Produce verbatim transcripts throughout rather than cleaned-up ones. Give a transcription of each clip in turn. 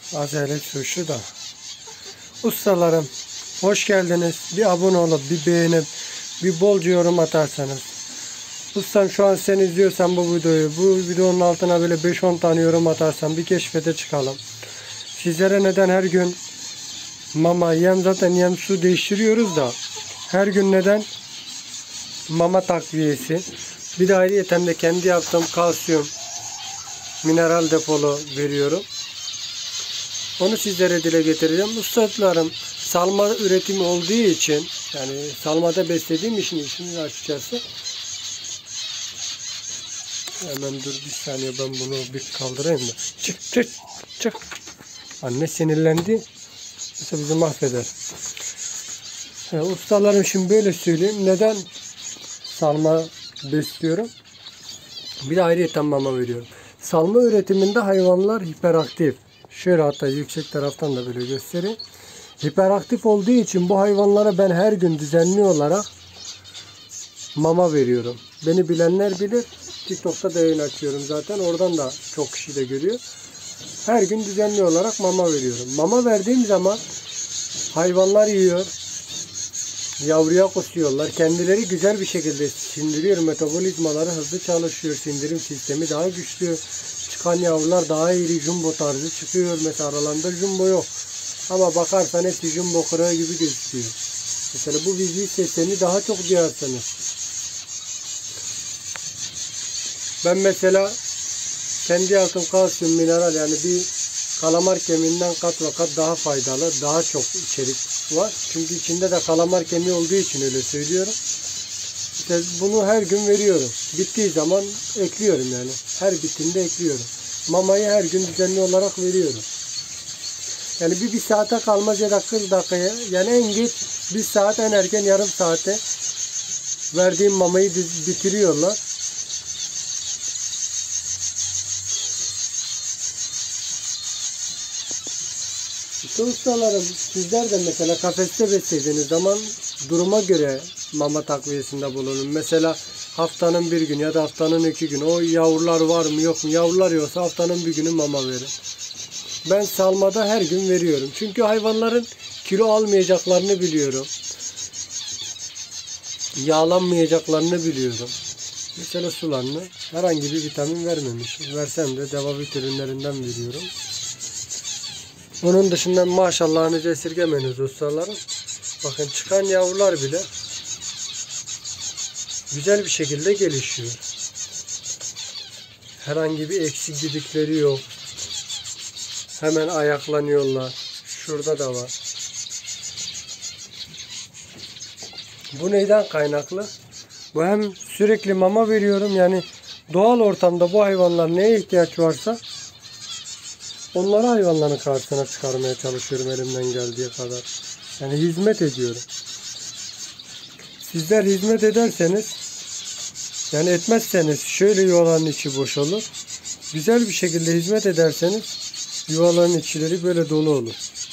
Az hele şu da. Ustalarım, hoş geldiniz. Bir abone olup, bir beğenip, bir bolca yorum atarsanız. Ustam, şu an sen izliyorsan bu videoyu, bu videonun altına böyle beş on tane yorum atarsan bir keşfete çıkalım. Sizlere neden her gün mama, yem, zaten yem su değiştiriyoruz da her gün neden mama takviyesi, bir de ayrıyeten de kendi yaptığım kalsiyum mineral depolu veriyorum. Onu sizlere dile getireceğim. Ustalarım, salma üretimi olduğu için, yani salmada beslediğim için işini açıkçası. Hemen dur bir saniye, ben bunu bir kaldırayım da. Çık çık çık. Anne sinirlendi. Yoksa bizi mahveder. Yani ustalarım, şimdi böyle söyleyeyim. Neden salma besliyorum? Bir de ayrıyeten mama veriyorum. Salma üretiminde hayvanlar hiperaktif. Şöyle hatta yüksek taraftan da böyle göstereyim. Hiperaktif olduğu için bu hayvanlara ben her gün düzenli olarak mama veriyorum. Beni bilenler bilir. TikTok'ta da yayın açıyorum zaten. Oradan da çok kişi de görüyor. Her gün düzenli olarak mama veriyorum. Mama verdiğim zaman hayvanlar yiyor. Yavruya kusuyorlar. Kendileri güzel bir şekilde sindiriyor. Metabolizmaları hızlı çalışıyor. Sindirim sistemi daha güçlü. Çıkan yavrular daha iri, jumbo tarzı çıkıyor. Mesela aralarında jumbo yok. Ama bakarsan hepsi jumbo kırığı gibi gözüküyor. Mesela bu vizi sesini daha çok duyarsınız. Ben mesela kendi yaptığım kalsiyum mineral, yani bir kalamar kemiğinden kat ve kat daha faydalı, daha çok içerik var. Çünkü içinde de kalamar kemiği olduğu için öyle söylüyorum. İşte bunu her gün veriyorum. Bittiği zaman ekliyorum yani. Her bittiğinde ekliyorum. Mamayı her gün düzenli olarak veriyorum. Yani bir, bir saate kalmaz ya da kırk dakikaya, yani en geç bir saat, en erken yarım saate verdiğim mamayı bitiriyorlar. İşte ustalarım, sizler de mesela kafeste beslediğiniz zaman duruma göre mama takviyesinde bulunun. Mesela haftanın bir günü ya da haftanın iki günü, o yavrular var mı yok mu? Yavrular yoksa haftanın bir günü mama verin. Ben salmada her gün veriyorum. Çünkü hayvanların kilo almayacaklarını biliyorum. Yağlanmayacaklarını biliyorum. Mesela sularını herhangi bir vitamin vermemişim. Versem de devamlı ürünlerinden veriyorum. Onun dışında maşallahınızı esirgemeniz ustalarım. Bakın çıkan yavrular bile güzel bir şekilde gelişiyor. Herhangi bir eksik gidikleri yok. Hemen ayaklanıyorlar. Şurada da var. Bu neyden kaynaklı? Bu hem sürekli mama veriyorum, yani doğal ortamda bu hayvanlar neye ihtiyaç varsa onları hayvanların karşısına çıkarmaya çalışıyorum elimden geldiği kadar. Yani hizmet ediyorum. Sizler hizmet ederseniz, yani etmezseniz şöyle yuvaların içi boş olur. Güzel bir şekilde hizmet ederseniz yuvaların içleri böyle dolu olur.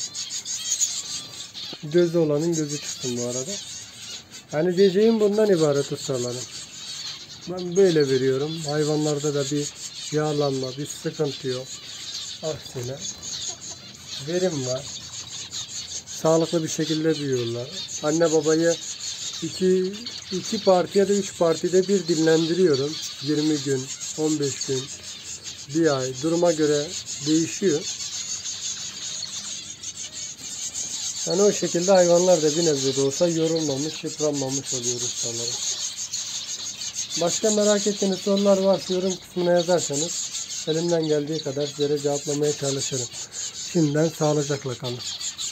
Gözde olanın gözü çıksın bu arada. Yani diyeceğim bundan ibaret ustalarım. Ben böyle veriyorum. Hayvanlarda da bir yağlanma, bir sıkıntı yok. Aksine verim var. Sağlıklı bir şekilde büyüyorlar. Anne babayı iki, iki parti ya da üç partide bir dinlendiriyorum. yirmi gün, on beş gün, bir ay, duruma göre değişiyor. Yani o şekilde hayvanlar da bir nebze de olsa yorulmamış, yıpranmamış oluyor ustalarım. Başka merak ettiğiniz sorular varsa yorum kısmına yazarsanız elimden geldiği kadar sizlere cevaplamaya çalışırım. Şimdiden sağlıcakla kalın.